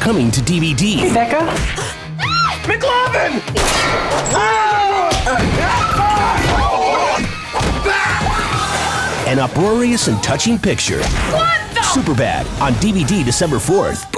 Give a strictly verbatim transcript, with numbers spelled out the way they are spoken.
coming to D V D. Hey, Becca? McLovin! An uproarious and touching picture. What the? Superbad on D V D December fourth.